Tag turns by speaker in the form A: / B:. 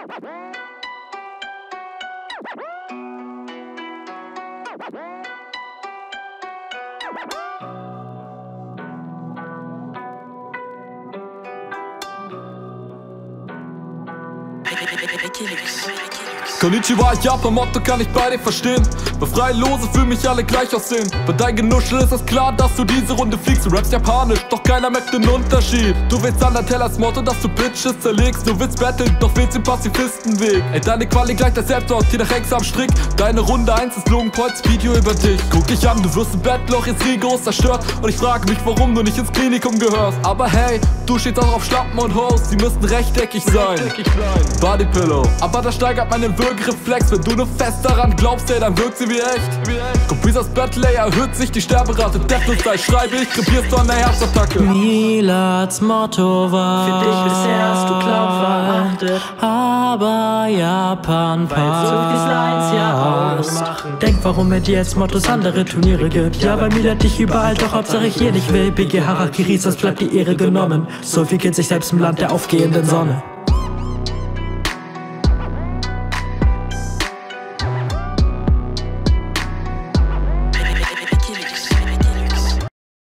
A: Konnichiwa, Japan, Motto kann ich bei dir verstehen. Befreie Lose, fühl mich alle gleich aussehen. Bei dein Genuschel ist es klar, dass du diese Runde fliegst. Du rappst japanisch, doch keiner merkt den Unterschied. Du willst Undertellers Motto, dass du Bitches zerlegst. Du willst battlen, doch wählst den Pazifistenweg. Ey, deine Quali gleicht der Selbstmord, hier nach Hex am Strick. Deine Runde 1 ist Logan Pauls Video über dich. Guck dich an, du wirst im Bettloch jetzt rigoros zerstört. Und ich frage mich, warum du nicht ins Klinikum gehörst. Aber hey, du stehst auch auf Schlappen und Hoes, die müssten rechteckig sein. Bodypillow, aber das steigert meinen Wirkreflex. Wenn du nur fest daran glaubst, ey, dann wirkt sie wie echt. Comprisas Battle erhöht sich die Sterberate. Death-Style schreibe ich, krepierst du an der Herzattacke.
B: Milads Motto war:
C: für dich bisher hast du Cloud verachtet,
B: aber Japan passt.
C: so viel Lines ja ausmachen.
B: Denk, warum er dir als Mottos andere Turniere gibt. Ja, bei Milad dich überall, doch Hauptsache ich hier nicht will. BG Harakiris, das bleibt die Ehre genommen. So viel kennt sich selbst im Land der aufgehenden Sonne.